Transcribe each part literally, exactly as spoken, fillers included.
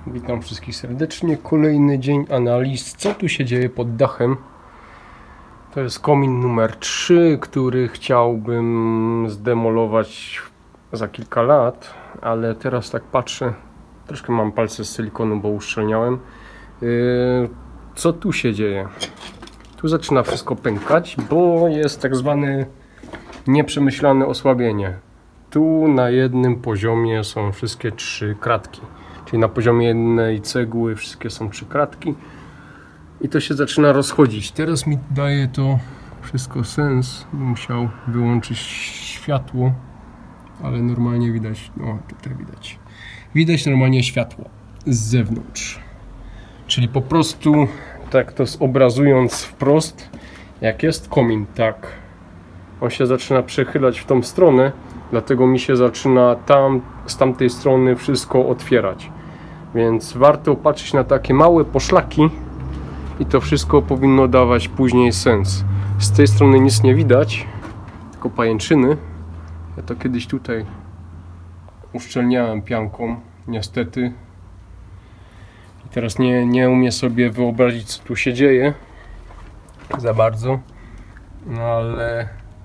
Witam wszystkich serdecznie. Kolejny dzień analiz. Co tu się dzieje pod dachem? To jest komin numer trzy, który chciałbym zdemolować za kilka lat, ale teraz tak patrzę, troszkę mam palce z silikonu, bo uszczelniałem. Co tu się dzieje? Tu zaczyna wszystko pękać, bo jest tak zwane nieprzemyślane osłabienie. Tu na jednym poziomie są wszystkie trzy kratki. Czyli na poziomie jednej cegły wszystkie są trzy kratki. I to się zaczyna rozchodzić. Teraz mi daje to wszystko sens. Musiał wyłączyć światło. Ale normalnie widać, no tutaj widać. Widać normalnie światło z zewnątrz. Czyli po prostu, tak to zobrazując wprost, jak jest komin, tak. On się zaczyna przechylać w tą stronę. Dlatego mi się zaczyna tam, z tamtej strony wszystko otwierać. Więc warto patrzeć na takie małe poszlaki i to wszystko powinno dawać później sens. Z tej strony nic nie widać, tylko pajęczyny. Ja to kiedyś tutaj uszczelniałem pianką, niestety. I teraz nie, nie umiem sobie wyobrazić, co tu się dzieje za bardzo. No ale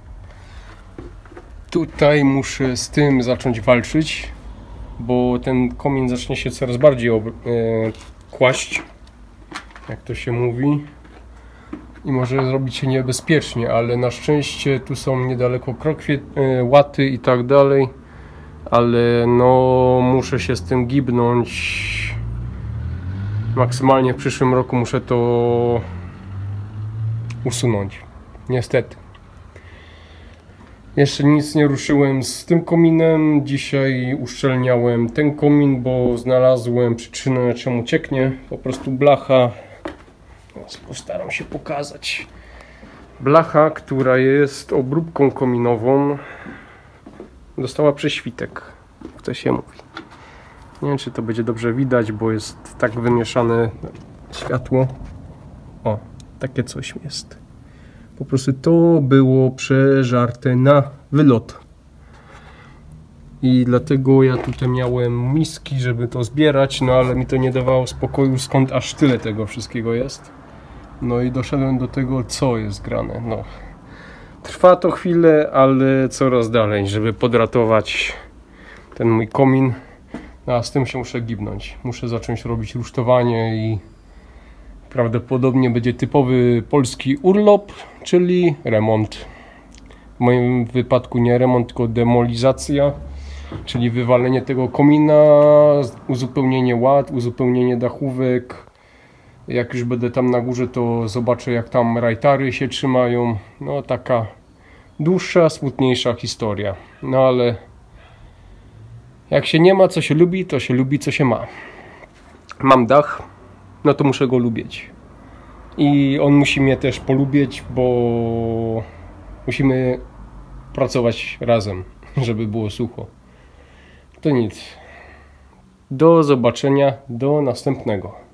tutaj muszę z tym zacząć walczyć, bo ten komin zacznie się coraz bardziej e, kłaść, jak to się mówi, i może zrobić się niebezpiecznie, ale na szczęście tu są niedaleko krokwie, e, łaty i tak dalej, ale no muszę się z tym gibnąć. Maksymalnie w przyszłym roku muszę to usunąć, niestety. Jeszcze nic nie ruszyłem z tym kominem. Dzisiaj uszczelniałem ten komin, bo znalazłem przyczynę, czemu cieknie. Po prostu blacha, postaram się pokazać. Blacha, która jest obróbką kominową, dostała prześwitek, jak to się mówi. Nie wiem, czy to będzie dobrze widać, bo jest tak wymieszane światło. O, takie coś jest. Po prostu to było przeżarte na wylot. I dlatego ja tutaj miałem miski, żeby to zbierać, no ale mi to nie dawało spokoju, skąd aż tyle tego wszystkiego jest. No i doszedłem do tego, co jest grane. No. Trwa to chwilę, ale coraz dalej, żeby podratować ten mój komin. No, a z tym się muszę gibnąć. Muszę zacząć robić rusztowanie i prawdopodobnie będzie typowy polski urlop, czyli remont. W moim wypadku nie remont, tylko demolizacja, czyli wywalenie tego komina, uzupełnienie łat, uzupełnienie dachówek. Jak już będę tam na górze, to zobaczę, jak tam rajtary się trzymają. No taka dłuższa, smutniejsza historia. No ale jak się nie ma, co się lubi, to się lubi, co się ma. Mam dach, no to muszę go lubić. I on musi mnie też polubić, bo musimy pracować razem, żeby było sucho. To nic. Do zobaczenia, do następnego.